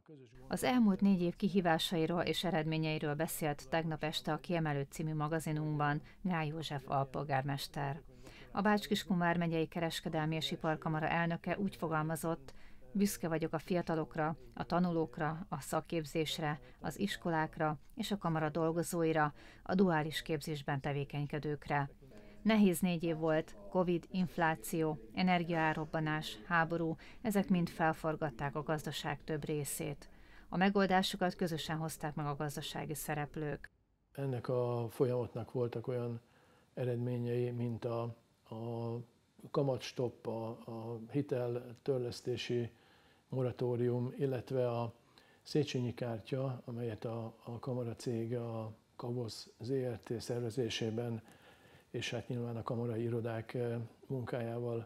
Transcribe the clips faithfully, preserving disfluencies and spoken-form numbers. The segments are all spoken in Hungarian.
Az elmúlt négy év kihívásairól és eredményeiről beszélt tegnap este a Kiemelő című magazinunkban Gály József alpolgármester. A Bács-Kiskun vármegyei kereskedelmi és iparkamara elnöke úgy fogalmazott: büszke vagyok a fiatalokra, a tanulókra, a szakképzésre, az iskolákra és a kamara dolgozóira, a duális képzésben tevékenykedőkre. Nehéz négy év volt, Covid, infláció, energiaárrobbanás, háború, ezek mind felforgatták a gazdaság több részét. A megoldásokat közösen hozták meg a gazdasági szereplők. Ennek a folyamatnak voltak olyan eredményei, mint a, a kamatstopp, a, a hiteltörlesztési moratórium, illetve a Széchenyi kártya, amelyet a, a kamara cége, a Kavosz zé er té szervezésében és hát nyilván a kamarai irodák munkájával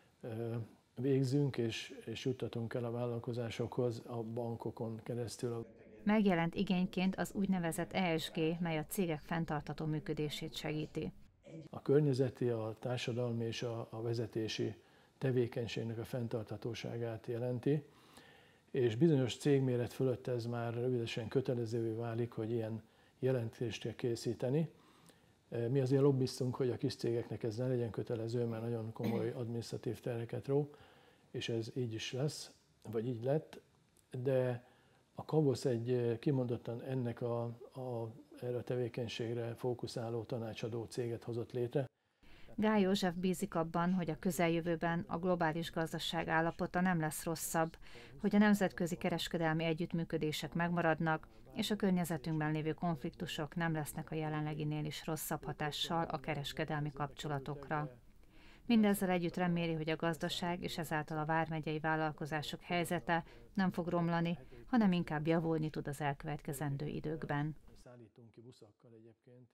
végzünk, és, és juttatunk el a vállalkozásokhoz a bankokon keresztül. Megjelent igényként az úgynevezett E S G, mely a cégek fenntartható működését segíti. A környezeti, a társadalmi és a, a vezetési tevékenységnek a fenntarthatóságát jelenti, és bizonyos cégméret fölött ez már rövidesen kötelezővé válik, hogy ilyen jelentést kell készíteni. Mi azért lobbiztunk, hogy a kis cégeknek ez ne legyen kötelező, mert nagyon komoly adminisztratív terheket ró, és ez így is lesz, vagy így lett, de a Kavosz egy kimondottan ennek a, a, erre a tevékenységre fókuszáló tanácsadó céget hozott létre. Gály József bízik abban, hogy a közeljövőben a globális gazdaság állapota nem lesz rosszabb, hogy a nemzetközi kereskedelmi együttműködések megmaradnak, és a környezetünkben lévő konfliktusok nem lesznek a jelenleginél is rosszabb hatással a kereskedelmi kapcsolatokra. Mindezzel együtt reméli, hogy a gazdaság és ezáltal a vármegyei vállalkozások helyzete nem fog romlani, hanem inkább javulni tud az elkövetkezendő időkben. Szállítunk ki buszakkal egyébként.